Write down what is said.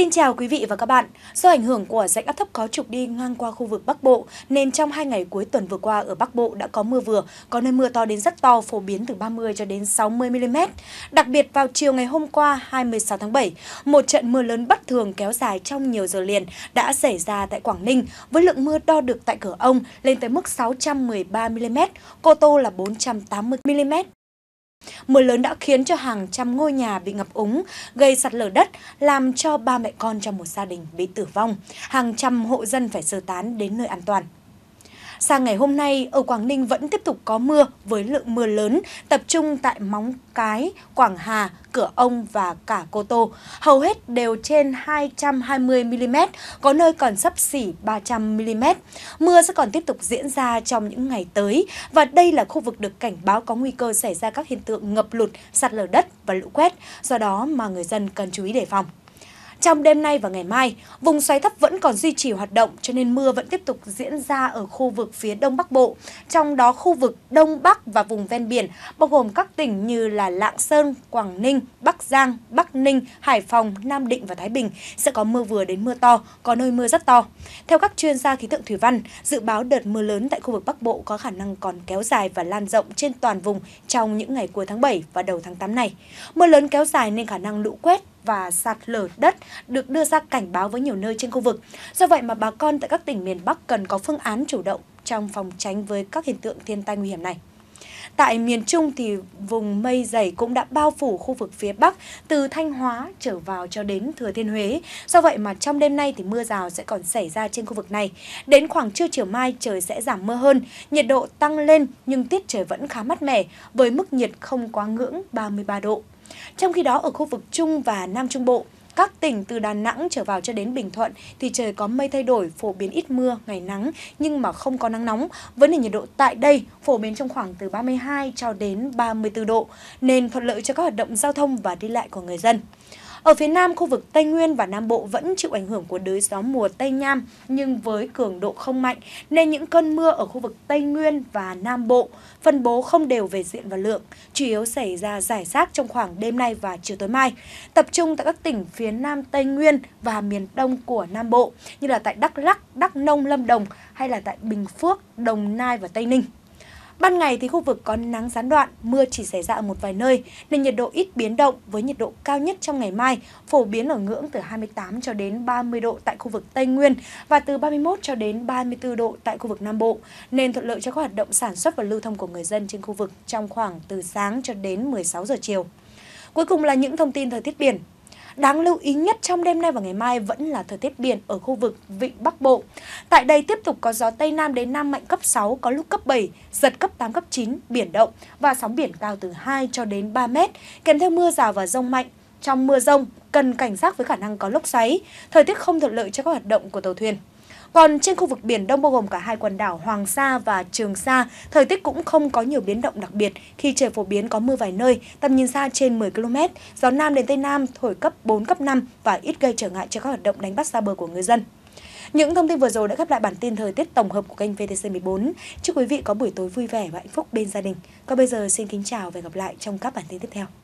Xin chào quý vị và các bạn. Do ảnh hưởng của rãnh áp thấp có trục đi ngang qua khu vực Bắc Bộ nên trong 2 ngày cuối tuần vừa qua ở Bắc Bộ đã có mưa vừa, có nơi mưa to đến rất to, phổ biến từ 30 cho đến 60 mm. Đặc biệt vào chiều ngày hôm qua 26 tháng 7, một trận mưa lớn bất thường kéo dài trong nhiều giờ liền đã xảy ra tại Quảng Ninh với lượng mưa đo được tại Cửa Ông lên tới mức 613 mm, Cô Tô là 480 mm. Mưa lớn đã khiến cho hàng trăm ngôi nhà bị ngập úng, gây sạt lở đất, làm cho 3 mẹ con trong một gia đình bị tử vong. Hàng trăm hộ dân phải sơ tán đến nơi an toàn. Sang ngày hôm nay, ở Quảng Ninh vẫn tiếp tục có mưa với lượng mưa lớn, tập trung tại Móng Cái, Quảng Hà, Cửa Ông và cả Cô Tô. Hầu hết đều trên 220 mm, có nơi còn xấp xỉ 300 mm. Mưa sẽ còn tiếp tục diễn ra trong những ngày tới, và đây là khu vực được cảnh báo có nguy cơ xảy ra các hiện tượng ngập lụt, sạt lở đất và lũ quét, do đó mà người dân cần chú ý đề phòng. Trong đêm nay và ngày mai, vùng xoáy thấp vẫn còn duy trì hoạt động cho nên mưa vẫn tiếp tục diễn ra ở khu vực phía Đông Bắc Bộ. Trong đó khu vực Đông Bắc và vùng ven biển, bao gồm các tỉnh như là Lạng Sơn, Quảng Ninh, Bắc Giang, Bắc Ninh, Hải Phòng, Nam Định và Thái Bình sẽ có mưa vừa đến mưa to, có nơi mưa rất to. Theo các chuyên gia khí tượng thủy văn, dự báo đợt mưa lớn tại khu vực Bắc Bộ có khả năng còn kéo dài và lan rộng trên toàn vùng trong những ngày cuối tháng 7 và đầu tháng 8 này. Mưa lớn kéo dài nên khả năng lũ quét và sạt lở đất được đưa ra cảnh báo với nhiều nơi trên khu vực. Do vậy mà bà con tại các tỉnh miền Bắc cần có phương án chủ động trong phòng tránh với các hiện tượng thiên tai nguy hiểm này. Tại miền Trung thì vùng mây dày cũng đã bao phủ khu vực phía Bắc từ Thanh Hóa trở vào cho đến Thừa Thiên Huế. Do vậy mà trong đêm nay thì mưa rào sẽ còn xảy ra trên khu vực này. Đến khoảng trưa chiều mai trời sẽ giảm mưa hơn, nhiệt độ tăng lên nhưng tiết trời vẫn khá mát mẻ với mức nhiệt không quá ngưỡng 33 độ. Trong khi đó ở khu vực Trung và Nam Trung Bộ, các tỉnh từ Đà Nẵng trở vào cho đến Bình Thuận thì trời có mây thay đổi, phổ biến ít mưa, ngày nắng nhưng mà không có nắng nóng. Với nền nhiệt độ tại đây phổ biến trong khoảng từ 32 cho đến 34 độ, nên thuận lợi cho các hoạt động giao thông và đi lại của người dân. Ở phía Nam, khu vực Tây Nguyên và Nam Bộ vẫn chịu ảnh hưởng của đới gió mùa Tây Nam nhưng với cường độ không mạnh, nên những cơn mưa ở khu vực Tây Nguyên và Nam Bộ phân bố không đều về diện và lượng, chủ yếu xảy ra rải rác trong khoảng đêm nay và chiều tối mai, tập trung tại các tỉnh phía Nam Tây Nguyên và miền Đông của Nam Bộ như là tại Đắk Lắk, Đắk Nông, Lâm Đồng hay là tại Bình Phước, Đồng Nai và Tây Ninh. Ban ngày thì khu vực có nắng gián đoạn, mưa chỉ xảy ra ở một vài nơi, nên nhiệt độ ít biến động với nhiệt độ cao nhất trong ngày mai phổ biến ở ngưỡng từ 28 cho đến 30 độ tại khu vực Tây Nguyên và từ 31 cho đến 34 độ tại khu vực Nam Bộ, nên thuận lợi cho các hoạt động sản xuất và lưu thông của người dân trên khu vực trong khoảng từ sáng cho đến 16 giờ chiều. Cuối cùng là những thông tin thời tiết biển. Đáng lưu ý nhất trong đêm nay và ngày mai vẫn là thời tiết biển ở khu vực Vịnh Bắc Bộ. Tại đây tiếp tục có gió Tây Nam đến Nam mạnh cấp 6, có lúc cấp 7, giật cấp 8, cấp 9, biển động và sóng biển cao từ 2 cho đến 3 mét, kèm theo mưa rào và dông mạnh. Trong mưa dông, cần cảnh giác với khả năng có lốc xoáy, thời tiết không thuận lợi cho các hoạt động của tàu thuyền. Còn trên khu vực Biển Đông bao gồm cả hai quần đảo Hoàng Sa và Trường Sa, thời tiết cũng không có nhiều biến động đặc biệt khi trời phổ biến có mưa vài nơi, tầm nhìn xa trên 10 km, gió Nam đến Tây Nam thổi cấp 4, cấp 5 và ít gây trở ngại cho các hoạt động đánh bắt xa bờ của người dân. Những thông tin vừa rồi đã khép lại bản tin thời tiết tổng hợp của kênh VTC14. Chúc quý vị có buổi tối vui vẻ và hạnh phúc bên gia đình. Còn bây giờ xin kính chào và hẹn gặp lại trong các bản tin tiếp theo.